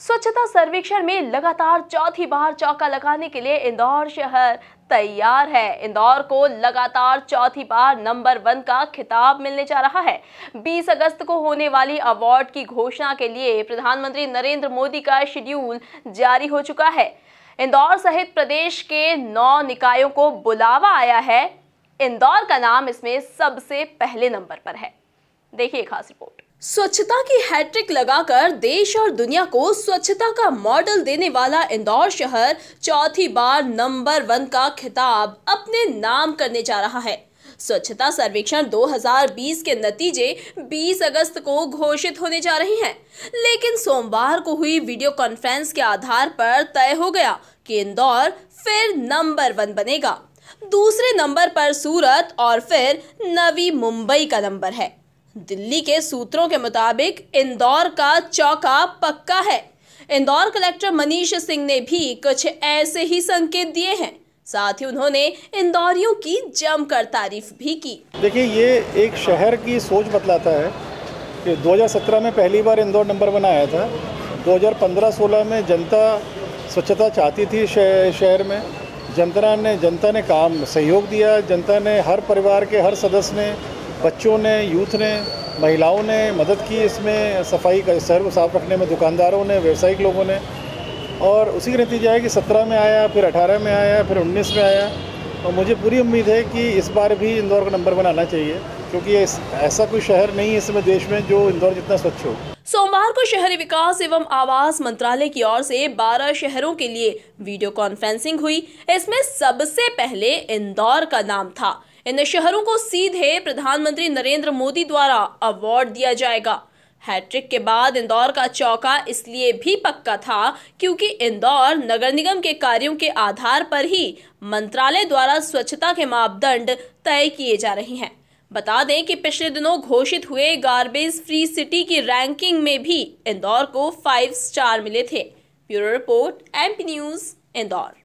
स्वच्छता सर्वेक्षण में लगातार चौथी बार चौका लगाने के लिए इंदौर शहर तैयार है। इंदौर को लगातार चौथी बार नंबर 1 का खिताब मिलने जा रहा है। 20 अगस्त को होने वाली अवार्ड की घोषणा के लिए प्रधानमंत्री नरेंद्र मोदी का शेड्यूल जारी हो चुका है। इंदौर सहित प्रदेश के 9 निकायों को बुलावा आया है। इंदौर का नाम इसमें सबसे पहले नंबर पर है। देखिए खास रिपोर्ट। स्वच्छता की हैट्रिक लगाकर देश और दुनिया को स्वच्छता का मॉडल देने वाला इंदौर शहर चौथी बार नंबर 1 का खिताब अपने नाम करने जा रहा है। स्वच्छता सर्वेक्षण 2020 के नतीजे 20 अगस्त को घोषित होने जा रहे हैं, लेकिन सोमवार को हुई वीडियो कॉन्फ्रेंस के आधार पर तय हो गया कि इंदौर फिर नंबर 1 बनेगा। दूसरे नंबर पर सूरत और फिर नवी मुंबई का नंबर है। दिल्ली के सूत्रों के मुताबिक इंदौर का चौका पक्का है। इंदौर कलेक्टर मनीष सिंह ने भी कुछ ऐसे ही संकेत दिए हैं। साथ ही उन्होंने इंदौरियों की जमकर तारीफ भी की। देखिए, ये एक शहर की सोच बतलाता है कि 2017 में पहली बार इंदौर नंबर 1 आया था। 2015-16 में जनता स्वच्छता चाहती थी शहर में। जनता ने काम सहयोग दिया। जनता ने, हर परिवार के हर सदस्य ने, बच्चों ने, यूथ ने, महिलाओं ने मदद की इसमें, सफाई का शहर को साफ रखने में, दुकानदारों ने, व्यावसायिक लोगों ने। और उसी का नतीजा है कि 17 में आया, फिर 18 में आया, फिर 19 में आया। और मुझे पूरी उम्मीद है कि इस बार भी इंदौर का नंबर 1 आना चाहिए, क्योंकि ऐसा कोई शहर नहीं है इसमें देश में जो इंदौर जितना स्वच्छ हो। सोमवार को शहरी विकास एवं आवास मंत्रालय की ओर से 12 शहरों के लिए वीडियो कॉन्फ्रेंसिंग हुई। इसमें सबसे पहले इंदौर का नाम था। इन शहरों को सीधे प्रधानमंत्री नरेंद्र मोदी द्वारा अवार्ड दिया जाएगा। हैट्रिक के बाद इंदौर का चौका इसलिए भी पक्का था क्योंकि इंदौर नगर निगम के कार्यों के आधार पर ही मंत्रालय द्वारा स्वच्छता के मापदंड तय किए जा रहे हैं। बता दें कि पिछले दिनों घोषित हुए गार्बेज फ्री सिटी की रैंकिंग में भी इंदौर को 5 स्टार मिले थे। Bureau report, MP news, Indore.